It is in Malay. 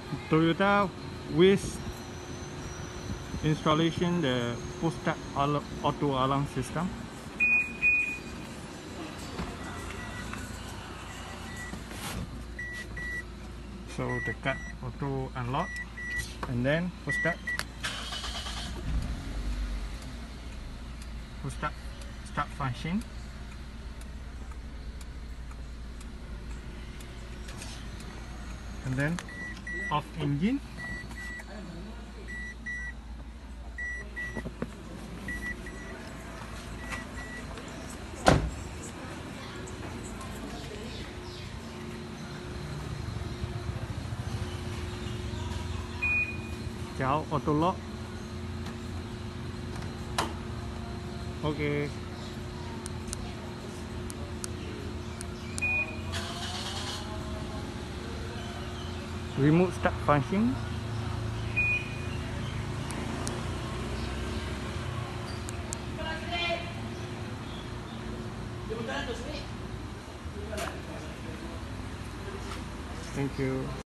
Toyota Wish installation, the push start auto alarm system. So the car auto unlock and then push start start function. And then off engine. Chào auto lock. Okay. Remote start function. Thank you.